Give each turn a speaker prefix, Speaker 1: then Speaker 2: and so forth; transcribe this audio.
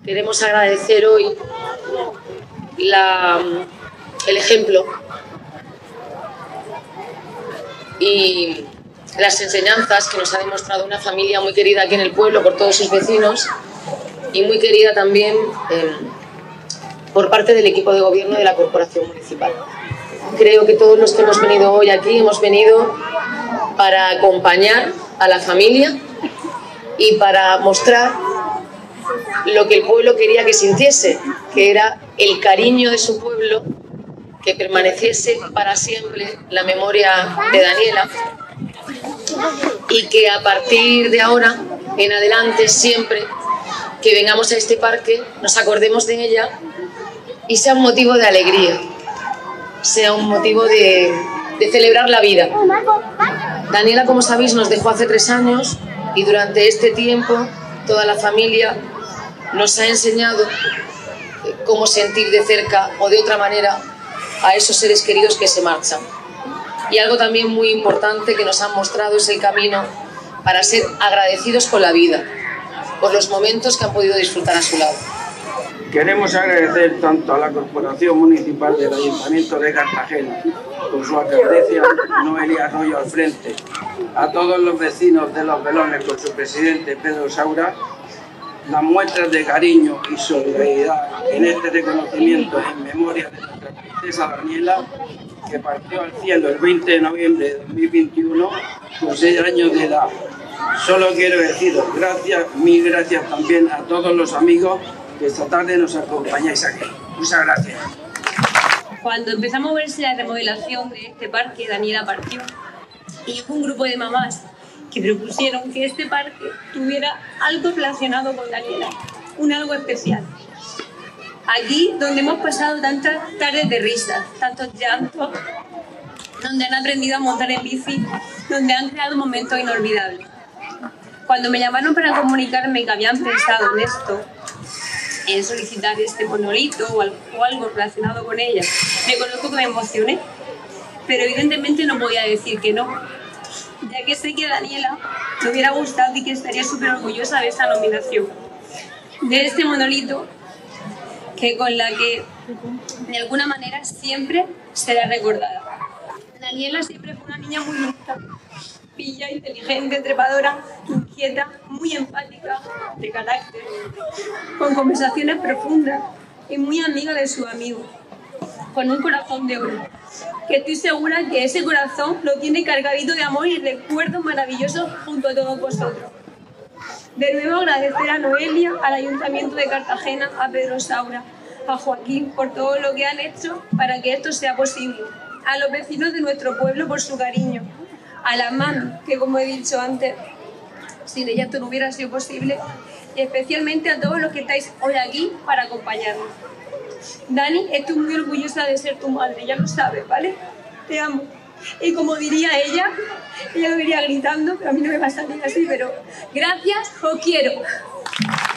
Speaker 1: queremos agradecer hoy el ejemplo y las enseñanzas que nos ha demostrado una familia muy querida aquí en el pueblo por todos sus vecinos y muy querida también por parte del equipo de gobierno de la Corporación Municipal. Creo que todos los que hemos venido hoy aquí hemos venido para acompañar a la familia y para mostrar lo que el pueblo quería que sintiese, que era el cariño de su pueblo, que permaneciese para siempre la memoria de Daniela y que a partir de ahora en adelante, siempre que vengamos a este parque, nos acordemos de ella y sea un motivo de alegría, sea un motivo de celebrar la vida. Daniela, como sabéis, nos dejó hace 3 años y durante este tiempo toda la familia nos ha enseñado cómo sentir de cerca o de otra manera a esos seres queridos que se marchan. Y algo también muy importante que nos han mostrado es el camino para ser agradecidos con la vida, por los momentos que han podido disfrutar a su lado.
Speaker 2: Queremos agradecer tanto a la Corporación Municipal del Ayuntamiento de Cartagena, con su alcaldesa Noelia Arroyo al frente, a todos los vecinos de Los Velones con su presidente Pedro Saura, las muestras de cariño y solidaridad en este reconocimiento en memoria de nuestra princesa Daniela, que partió al cielo el 20 de noviembre de 2021 con 6 años de edad. Solo quiero deciros gracias, mil gracias también a todos los amigos que esta tarde nos acompañáis aquí. Muchas gracias.
Speaker 3: Cuando empezamos a verse la remodelación de este parque, Daniela partió y hubo un grupo de mamás que propusieron que este parque tuviera algo relacionado con Daniela, un algo especial. Aquí, donde hemos pasado tantas tardes de risas, tantos llantos, donde han aprendido a montar en bici, donde han creado momentos inolvidables. Cuando me llamaron para comunicarme que habían pensado en esto, en solicitar este monolito o algo relacionado con ella, reconozco que me emocioné, pero evidentemente no podía decir que no, ya que sé que a Daniela le hubiera gustado y que estaría súper orgullosa de esta nominación, de este monolito con la que de alguna manera siempre será recordada. Daniela siempre fue una niña muy lista, pilla, inteligente, trepadora, inquieta, muy empática, de carácter, con conversaciones profundas y muy amiga de sus amigos, con un corazón de oro, que estoy segura que ese corazón lo tiene cargadito de amor y recuerdos maravillosos junto a todos vosotros. De nuevo agradecer a Noelia, al Ayuntamiento de Cartagena, a Pedro Saura, a Joaquín por todo lo que han hecho para que esto sea posible, a los vecinos de nuestro pueblo por su cariño, a la mami, que como he dicho antes, sin ella esto no hubiera sido posible, y especialmente a todos los que estáis hoy aquí para acompañarnos. Dani, estoy muy orgullosa de ser tu madre, ya lo sabes, ¿vale? Te amo. Y como diría ella lo diría gritando, pero a mí no me va a salir así, pero gracias, os quiero.